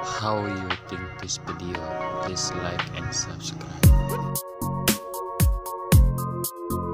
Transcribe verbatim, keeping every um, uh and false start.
how you think this video. Please like and subscribe.